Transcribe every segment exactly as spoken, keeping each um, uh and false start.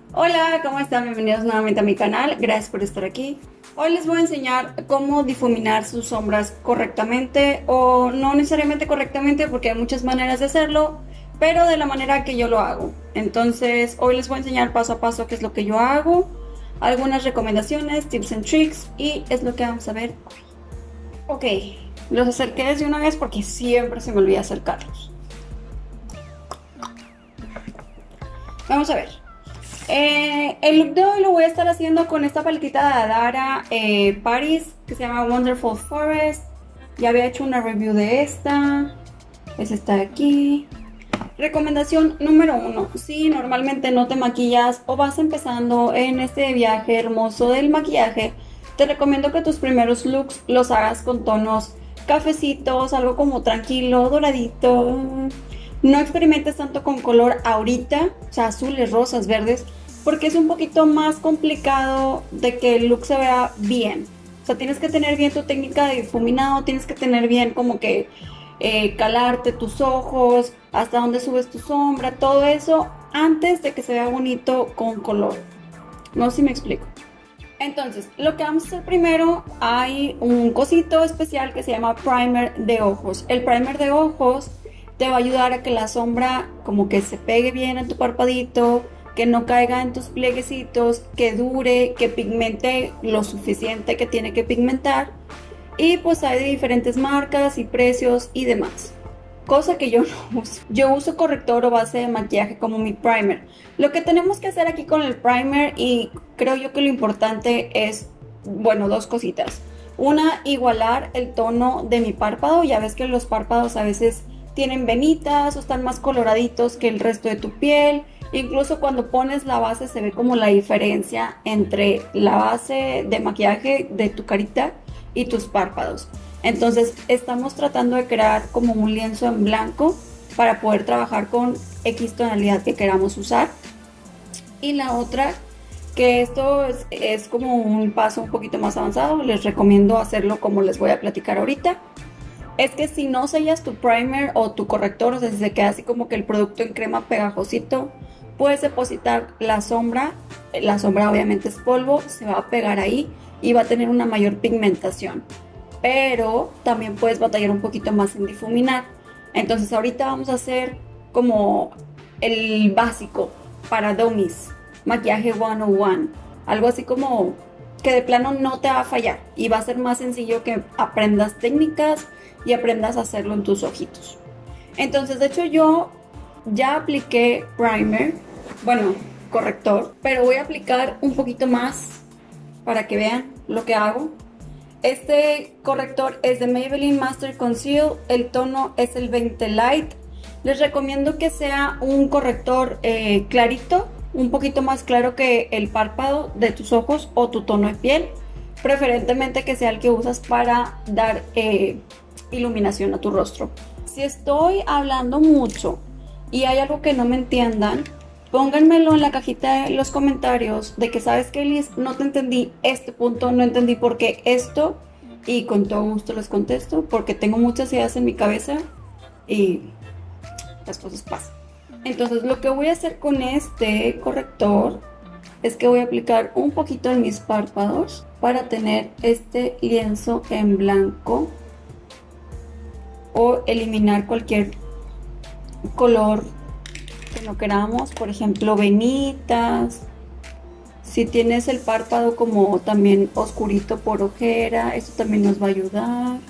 Hola, ¿cómo están? Bienvenidos nuevamente a mi canal, gracias por estar aquí. Hoy les voy a enseñar cómo difuminar sus sombras correctamente o no necesariamente correctamente porque hay muchas maneras de hacerlo, pero de la manera que yo lo hago. Entonces hoy les voy a enseñar paso a paso qué es lo que yo hago, algunas recomendaciones, tips and tricks y es lo que vamos a ver hoy. Ok, los acerqué desde una vez porque siempre se me olvida acercarlos. Vamos a ver. Eh, el look de hoy lo voy a estar haciendo con esta paletita de Adara eh, Paris que se llama Wonderful Forest. Ya había hecho una review de esta. Es esta de aquí. Recomendación número uno. Si normalmente no te maquillas o vas empezando en este viaje hermoso del maquillaje, te recomiendo que tus primeros looks los hagas con tonos cafecitos, algo como tranquilo, doradito. No experimentes tanto con color ahorita, o sea, azules, rosas, verdes, porque es un poquito más complicado de que el look se vea bien. O sea, tienes que tener bien tu técnica de difuminado, tienes que tener bien como que eh, calarte tus ojos, hasta dónde subes tu sombra, todo eso antes de que se vea bonito con color. No sé si me explico. Entonces, lo que vamos a hacer primero, hay un cosito especial que se llama primer de ojos. El primer de ojos te va a ayudar a que la sombra como que se pegue bien en tu parpadito, que no caiga en tus plieguecitos, que dure, que pigmente lo suficiente que tiene que pigmentar. Y pues hay de diferentes marcas y precios y demás. Cosa que yo no uso. Yo uso corrector o base de maquillaje como mi primer. Lo que tenemos que hacer aquí con el primer, y creo yo que lo importante es, bueno, dos cositas. Una, igualar el tono de mi párpado. Ya ves que los párpados a veces tienen venitas o están más coloraditos que el resto de tu piel. Incluso cuando pones la base se ve como la diferencia entre la base de maquillaje de tu carita y tus párpados. Entonces estamos tratando de crear como un lienzo en blanco para poder trabajar con X tonalidad que queramos usar. Y la otra, que esto es, es como un paso un poquito más avanzado, les recomiendo hacerlo como les voy a platicar ahorita. Es que si no sellas tu primer o tu corrector, o sea, si se queda así como que el producto en crema pegajosito, puedes depositar la sombra. La sombra obviamente es polvo, se va a pegar ahí y va a tener una mayor pigmentación. Pero también puedes batallar un poquito más en difuminar. Entonces ahorita vamos a hacer como el básico para dummies, maquillaje ciento uno, algo así como que de plano no te va a fallar y va a ser más sencillo que aprendas técnicas y aprendas a hacerlo en tus ojitos. Entonces, de hecho, yo ya apliqué primer, bueno, corrector, pero voy a aplicar un poquito más para que vean lo que hago. Este corrector es de Maybelline Master Conceal, el tono es el veinte Light. Les recomiendo que sea un corrector eh, clarito, un poquito más claro que el párpado de tus ojos o tu tono de piel. Preferentemente que sea el que usas para dar eh, iluminación a tu rostro. Si estoy hablando mucho y hay algo que no me entiendan, pónganmelo en la cajita de los comentarios de que sabes que Liz, no te entendí este punto, no entendí por qué esto, y con todo gusto les contesto porque tengo muchas ideas en mi cabeza y las cosas pasan. Entonces lo que voy a hacer con este corrector es que voy a aplicar un poquito en mis párpados para tener este lienzo en blanco o eliminar cualquier color que no queramos, por ejemplo venitas. Si tienes el párpado como también oscurito por ojera, eso también nos va a ayudar.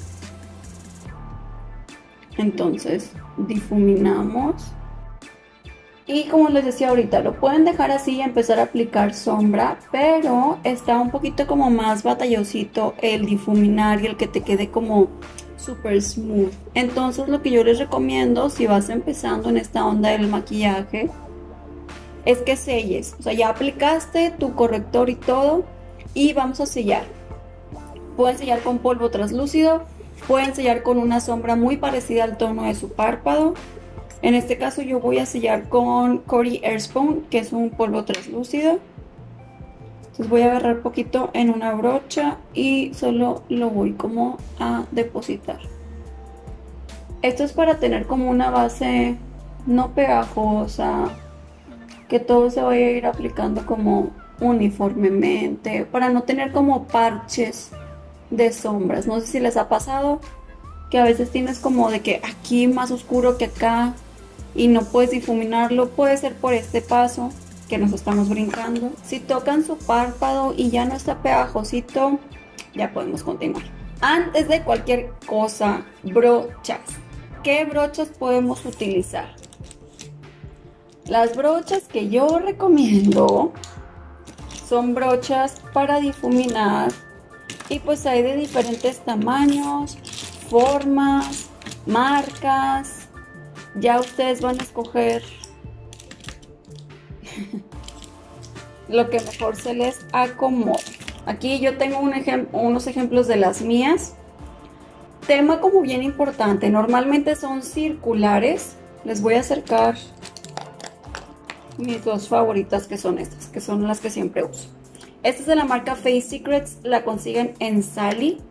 Entonces difuminamos y como les decía ahorita, lo pueden dejar así y empezar a aplicar sombra, pero está un poquito como más batallosito el difuminar y el que te quede como super smooth. Entonces lo que yo les recomiendo si vas empezando en esta onda del maquillaje es que selles. O sea, ya aplicaste tu corrector y todo y vamos a sellar. Pueden sellar con polvo translúcido, pueden sellar con una sombra muy parecida al tono de su párpado. En este caso yo voy a sellar con Coty Airspun, que es un polvo translúcido. Entonces voy a agarrar poquito en una brocha y solo lo voy como a depositar. Esto es para tener como una base no pegajosa, que todo se vaya a ir aplicando como uniformemente, para no tener como parches de sombras. No sé si les ha pasado que a veces tienes como de que aquí más oscuro que acá y no puedes difuminarlo. Puede ser por este paso que nos estamos brincando. Si tocan su párpado y ya no está pegajosito, ya podemos continuar. Antes de cualquier cosa, brochas. ¿Qué brochas podemos utilizar? Las brochas que yo recomiendo son brochas para difuminar, y pues hay de diferentes tamaños, formas, marcas. Ya ustedes van a escoger lo que mejor se les acomode. Aquí yo tengo un ejem- unos ejemplos de las mías. Tema como bien importante, normalmente son circulares. Les voy a acercar mis dos favoritas, que son estas, que son las que siempre uso. Esta es de la marca Face Secrets, la consiguen en Sally.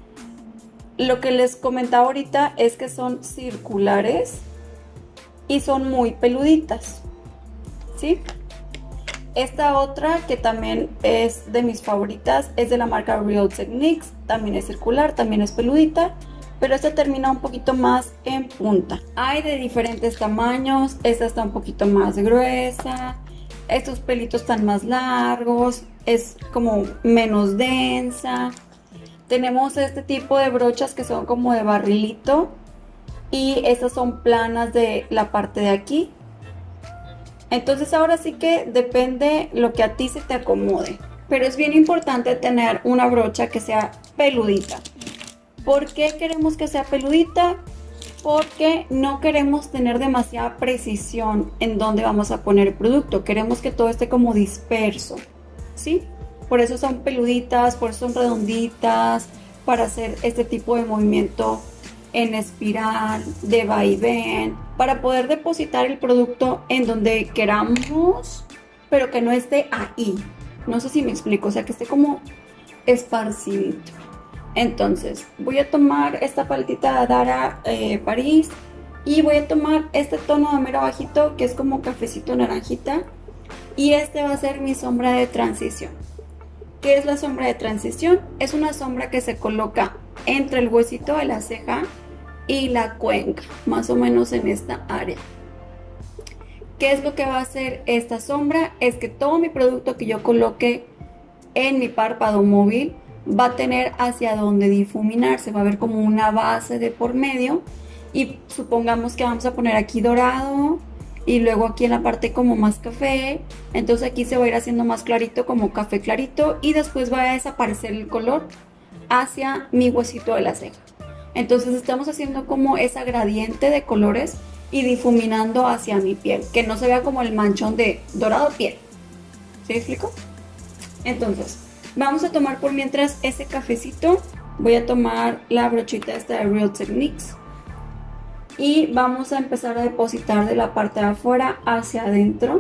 Lo que les comentaba ahorita es que son circulares y son muy peluditas, ¿sí? Esta otra, que también es de mis favoritas, es de la marca Real Techniques, también es circular, también es peludita, pero esta termina un poquito más en punta. Hay de diferentes tamaños, esta está un poquito más gruesa, estos pelitos están más largos, es como menos densa. Tenemos este tipo de brochas que son como de barrilito, y estas son planas de la parte de aquí. Entonces ahora sí que depende lo que a ti se te acomode, pero es bien importante tener una brocha que sea peludita. ¿Por qué queremos que sea peludita? Porque no queremos tener demasiada precisión en dónde vamos a poner el producto. Queremos que todo esté como disperso, ¿sí? Por eso son peluditas, por eso son redonditas, para hacer este tipo de movimiento en espiral, de vaivén, para poder depositar el producto en donde queramos, pero que no esté ahí. No sé si me explico, o sea, que esté como esparcidito. Entonces, voy a tomar esta paletita de Dara eh, Paris, y voy a tomar este tono de mero bajito, que es como cafecito naranjita, y este va a ser mi sombra de transición. ¿Qué es la sombra de transición? Es una sombra que se coloca entre el huesito de la ceja y la cuenca, más o menos en esta área. ¿Qué es lo que va a hacer esta sombra? Es que todo mi producto que yo coloque en mi párpado móvil va a tener hacia donde difuminarse, va a haber como una base de por medio, y supongamos que vamos a poner aquí dorado y luego aquí en la parte como más café, entonces aquí se va a ir haciendo más clarito, como café clarito, y después va a desaparecer el color hacia mi huesito de la ceja. Entonces estamos haciendo como esa gradiente de colores y difuminando hacia mi piel, que no se vea como el manchón de dorado piel. ¿Sí me explico? Entonces vamos a tomar por mientras ese cafecito. Voy a tomar la brochita esta de Real Techniques y vamos a empezar a depositar de la parte de afuera hacia adentro,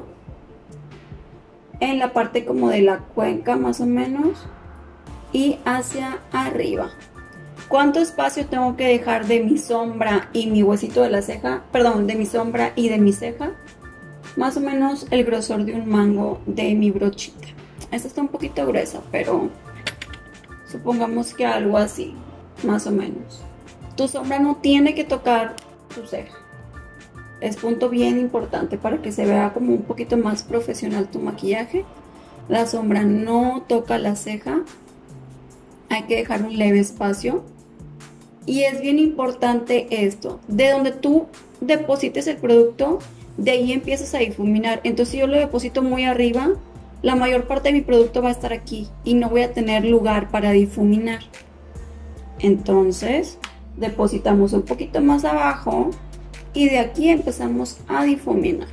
en la parte como de la cuenca más o menos, y hacia arriba. ¿Cuánto espacio tengo que dejar de mi sombra y mi huesito de la ceja? Perdón, de mi sombra y de mi ceja. Más o menos el grosor de un mango de mi brochita. Esta está un poquito gruesa, pero supongamos que algo así, más o menos. Tu sombra no tiene que tocar tu ceja. Es punto bien importante para que se vea como un poquito más profesional tu maquillaje. La sombra no toca la ceja. Hay que dejar un leve espacio. Y es bien importante esto, de donde tú deposites el producto, de ahí empiezas a difuminar. Entonces si yo lo deposito muy arriba, la mayor parte de mi producto va a estar aquí y no voy a tener lugar para difuminar. Entonces depositamos un poquito más abajo y de aquí empezamos a difuminar.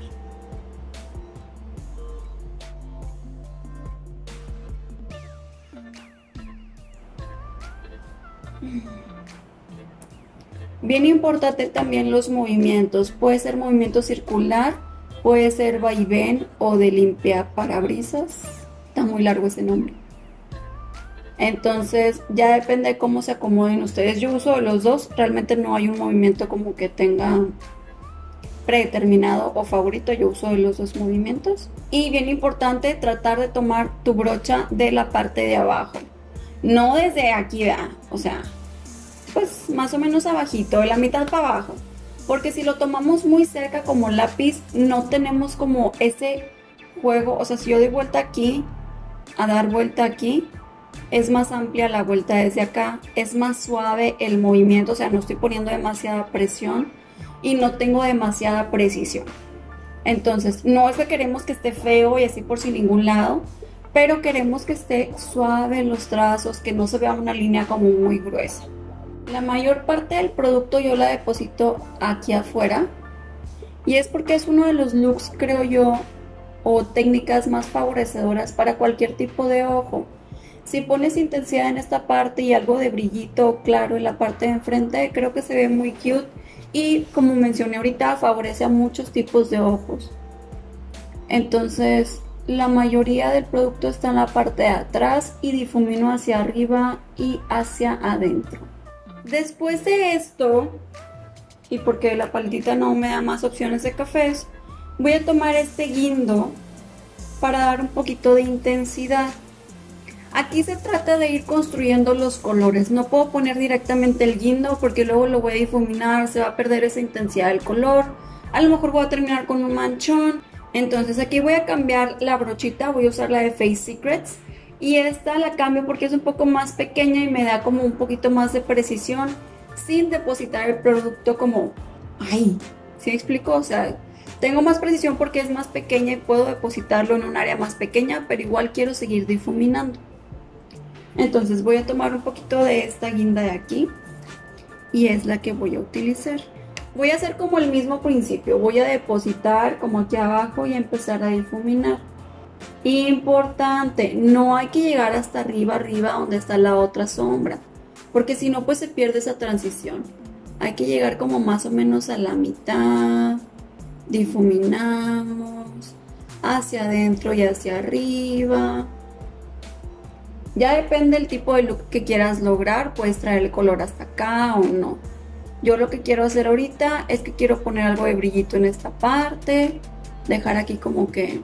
Bien importante también los movimientos. Puede ser movimiento circular, puede ser vaivén o de limpia parabrisas. Está muy largo ese nombre. Entonces ya depende de cómo se acomoden ustedes. Yo uso los dos. Realmente no hay un movimiento como que tenga predeterminado o favorito, yo uso los dos movimientos. Y bien importante, tratar de tomar tu brocha de la parte de abajo, no desde aquí, ¿verdad? O sea, pues más o menos abajito, de la mitad para abajo, porque si lo tomamos muy cerca como lápiz, no tenemos como ese juego. O sea, si yo doy vuelta aquí, a dar vuelta aquí, es más amplia la vuelta desde acá, es más suave el movimiento, o sea, no estoy poniendo demasiada presión y no tengo demasiada precisión. Entonces, no es que queremos que esté feo y así por sin ningún lado, pero queremos que esté suave en los trazos, que no se vea una línea como muy gruesa. La mayor parte del producto yo la deposito aquí afuera, y es porque es uno de los looks, creo yo, o técnicas más favorecedoras para cualquier tipo de ojo. Si pones intensidad en esta parte y algo de brillito claro en la parte de enfrente, creo que se ve muy cute. Y como mencioné ahorita, favorece a muchos tipos de ojos. Entonces, la mayoría del producto está en la parte de atrás y difumino hacia arriba y hacia adentro. Después de esto, y porque la paletita no me da más opciones de cafés, voy a tomar este guindo para dar un poquito de intensidad. Aquí se trata de ir construyendo los colores. No puedo poner directamente el guindo porque luego lo voy a difuminar, se va a perder esa intensidad del color. A lo mejor voy a terminar con un manchón. Entonces aquí voy a cambiar la brochita, voy a usar la de Face Secrets. Y esta la cambio porque es un poco más pequeña y me da como un poquito más de precisión sin depositar el producto como... ¡Ay! ¿Sí me explico? O sea, tengo más precisión porque es más pequeña y puedo depositarlo en un área más pequeña, pero igual quiero seguir difuminando. Entonces voy a tomar un poquito de esta guinda de aquí y es la que voy a utilizar. Voy a hacer como el mismo principio, voy a depositar como aquí abajo y empezar a difuminar. Importante, no hay que llegar hasta arriba, arriba donde está la otra sombra, porque si no pues se pierde esa transición. Hay que llegar como más o menos a la mitad, difuminamos hacia adentro y hacia arriba. Ya depende del tipo de look que quieras lograr, puedes traer el color hasta acá o no. Yo lo que quiero hacer ahorita es que quiero poner algo de brillito en esta parte, dejar aquí como que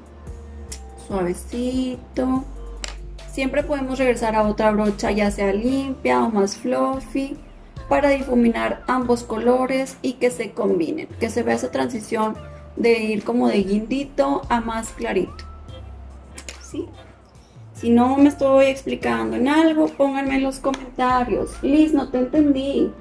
suavecito. Siempre podemos regresar a otra brocha, ya sea limpia o más fluffy, para difuminar ambos colores y que se combinen, que se vea esa transición de ir como de guindito a más clarito. ¿Sí? Si no me estoy explicando en algo, pónganme en los comentarios. Liz, no te entendí.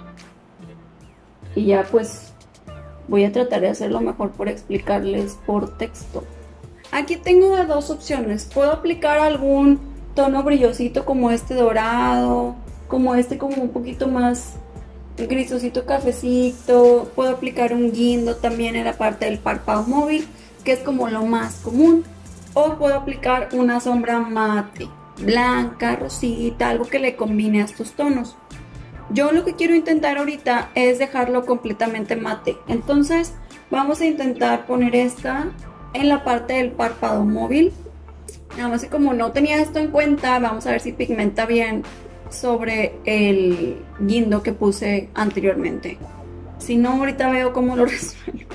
Y ya pues voy a tratar de hacerlo mejor por explicarles por texto. Aquí tengo dos opciones. Puedo aplicar algún tono brillosito como este dorado, como este como un poquito más grisosito cafecito. Puedo aplicar un guindo también en la parte del párpado móvil, que es como lo más común. O puedo aplicar una sombra mate, blanca, rosita, algo que le combine a estos tonos. Yo lo que quiero intentar ahorita es dejarlo completamente mate. Entonces vamos a intentar poner esta en la parte del párpado móvil. Nada más que como no tenía esto en cuenta, vamos a ver si pigmenta bien sobre el guindo que puse anteriormente. Si no, ahorita veo cómo lo resuelvo.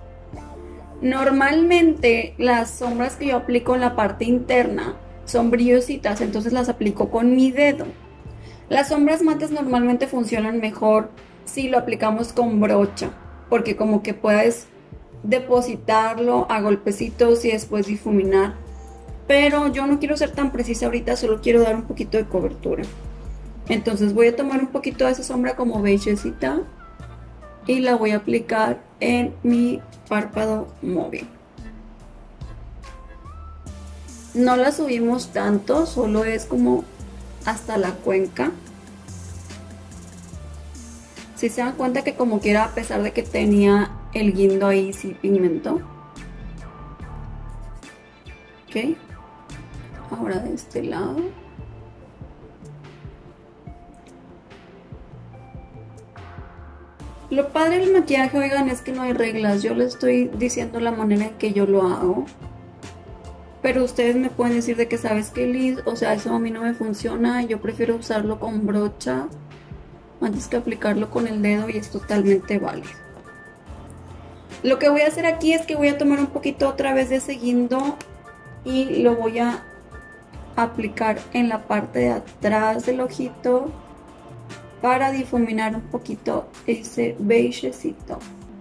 Normalmente las sombras que yo aplico en la parte interna son brillositas, entonces las aplico con mi dedo. Las sombras mates normalmente funcionan mejor si lo aplicamos con brocha, porque como que puedes depositarlo a golpecitos y después difuminar. Pero yo no quiero ser tan precisa ahorita, solo quiero dar un poquito de cobertura. Entonces voy a tomar un poquito de esa sombra como beigecita y la voy a aplicar en mi párpado móvil. No la subimos tanto, solo es como hasta la cuenca. Si se dan cuenta que como quiera, a pesar de que tenía el guindo ahí, sí pigmentó. Ok, ahora de este lado. Lo padre del maquillaje, oigan, es que no hay reglas. Yo les estoy diciendo la manera en que yo lo hago, pero ustedes me pueden decir de que sabes que Liz, o sea, eso a mí no me funciona. Yo prefiero usarlo con brocha antes que aplicarlo con el dedo y es totalmente válido. Lo que voy a hacer aquí es que voy a tomar un poquito otra vez de ese guindo y lo voy a aplicar en la parte de atrás del ojito para difuminar un poquito ese beigecito.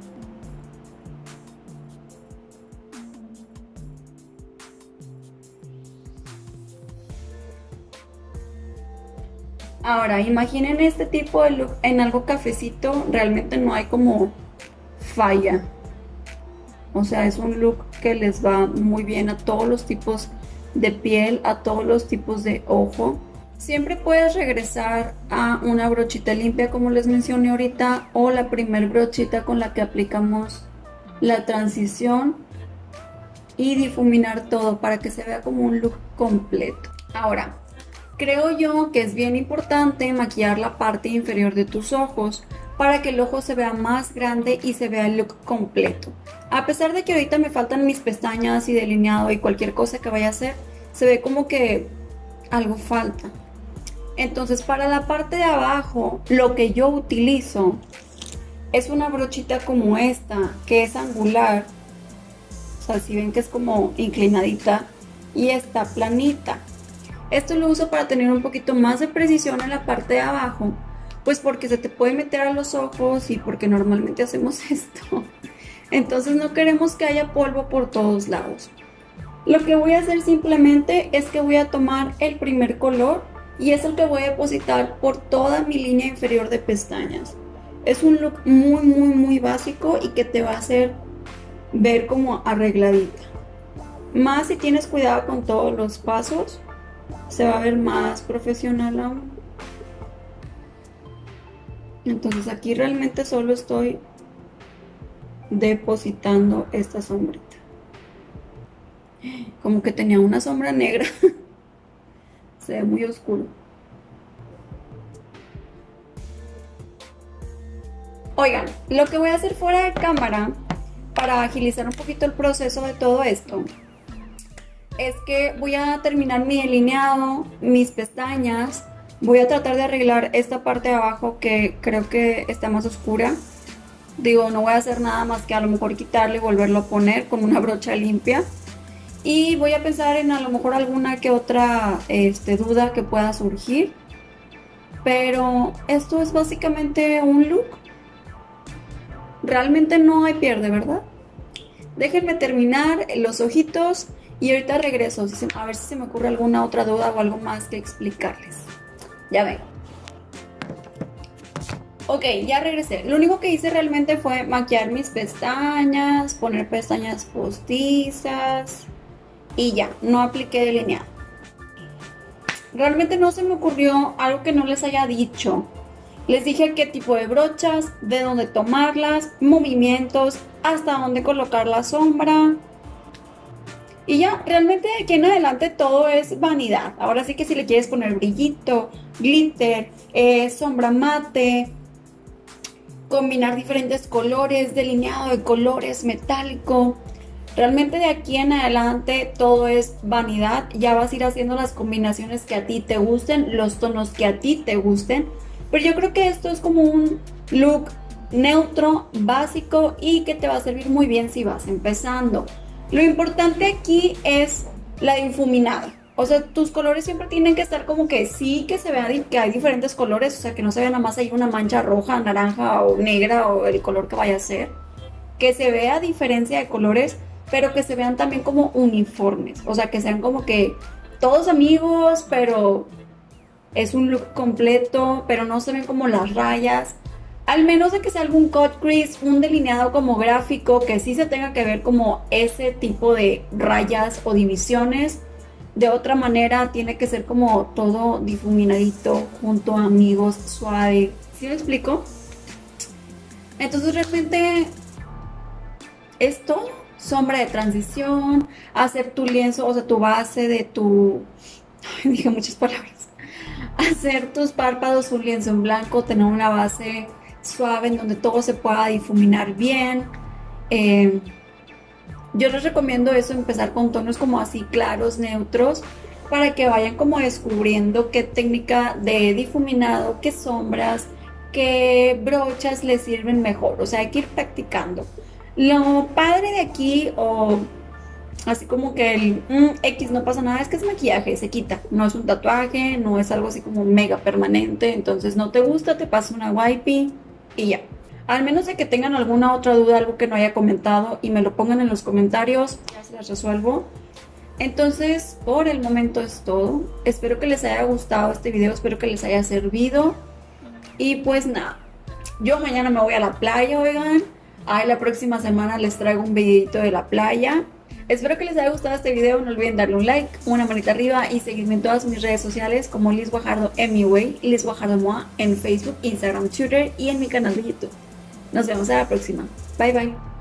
Ahora, imaginen este tipo de look en algo cafecito, realmente no hay como falla. O sea, es un look que les va muy bien a todos los tipos de piel, a todos los tipos de ojo. Siempre puedes regresar a una brochita limpia como les mencioné ahorita, o la primer brochita con la que aplicamos la transición y difuminar todo para que se vea como un look completo. Ahora, creo yo que es bien importante maquillar la parte inferior de tus ojos para que el ojo se vea más grande y se vea el look completo. A pesar de que ahorita me faltan mis pestañas y delineado y cualquier cosa que vaya a hacer, se ve como que algo falta. Entonces, para la parte de abajo, lo que yo utilizo es una brochita como esta, que es angular. O sea, si ven que es como inclinadita y está planita. Esto lo uso para tener un poquito más de precisión en la parte de abajo, pues porque se te puede meter a los ojos y porque normalmente hacemos esto. Entonces no queremos que haya polvo por todos lados. Lo que voy a hacer simplemente es que voy a tomar el primer color y es el que voy a depositar por toda mi línea inferior de pestañas. Es un look muy muy muy básico y que te va a hacer ver como arregladita. Más si tienes cuidado con todos los pasos, se va a ver más profesional aún. Entonces aquí realmente solo estoy depositando esta sombrita. Como que tenía una sombra negra. Se ve muy oscuro. Oigan, lo que voy a hacer fuera de cámara para agilizar un poquito el proceso de todo esto es que voy a terminar mi delineado, mis pestañas. Voy a tratar de arreglar esta parte de abajo que creo que está más oscura. Digo, no voy a hacer nada más que a lo mejor quitarle y volverlo a poner con una brocha limpia. Y voy a pensar en a lo mejor alguna que otra este, duda que pueda surgir. Pero esto es básicamente un look. Realmente no hay pierde, ¿verdad? Déjenme terminar los ojitos y ahorita regreso a ver si se me ocurre alguna otra duda o algo más que explicarles. Ya ven. Ok, ya regresé. Lo único que hice realmente fue maquillar mis pestañas, poner pestañas postizas y ya, no apliqué delineado. Realmente no se me ocurrió algo que no les haya dicho. Les dije qué tipo de brochas, de dónde tomarlas, movimientos, hasta dónde colocar la sombra. Y ya, realmente de aquí en adelante todo es vanidad. Ahora sí que si le quieres poner brillito, glitter, eh, sombra mate, combinar diferentes colores, delineado de colores, metálico. Realmente de aquí en adelante todo es vanidad. Ya vas a ir haciendo las combinaciones que a ti te gusten, los tonos que a ti te gusten. Pero yo creo que esto es como un look neutro, básico y que te va a servir muy bien si vas empezando. Lo importante aquí es la difuminada. O sea, tus colores siempre tienen que estar como que sí, que se vea que hay diferentes colores. O sea, que no se vea nada más ahí una mancha roja, naranja o negra o el color que vaya a ser. Que se vea diferencia de colores, pero que se vean también como uniformes. O sea, que sean como que todos amigos, pero es un look completo, pero no se ven como las rayas. Al menos de que sea algún cut crease, un delineado como gráfico, que sí se tenga que ver como ese tipo de rayas o divisiones. De otra manera tiene que ser como todo difuminadito, junto a amigos, suave. ¿Sí me explico? Entonces realmente es todo. Sombra de transición, hacer tu lienzo, o sea, tu base de tu... Ay, dije muchas palabras. Hacer tus párpados un lienzo en blanco, tener una base suave en donde todo se pueda difuminar bien. Eh, yo les recomiendo eso, empezar con tonos como así claros, neutros, para que vayan como descubriendo qué técnica de difuminado, qué sombras, qué brochas les sirven mejor. O sea, hay que ir practicando. Lo padre de aquí, o así como que el mm, X no pasa nada, es que es maquillaje, se quita. No es un tatuaje, no es algo así como mega permanente. Entonces no te gusta, te pasa una wipey y ya. Al menos de que tengan alguna otra duda, algo que no haya comentado y me lo pongan en los comentarios, ya se las resuelvo. Entonces, por el momento es todo. Espero que les haya gustado este video, espero que les haya servido. Y pues nada, yo mañana me voy a la playa, oigan. Ay, la próxima semana les traigo un videito de la playa. Espero que les haya gustado este video. No olviden darle un like, una manita arriba y seguirme en todas mis redes sociales como Liz Guajardo M U A, Liz Guajardo M U A en Facebook, Instagram, Twitter y en mi canal de YouTube. Nos vemos a la próxima. Bye bye.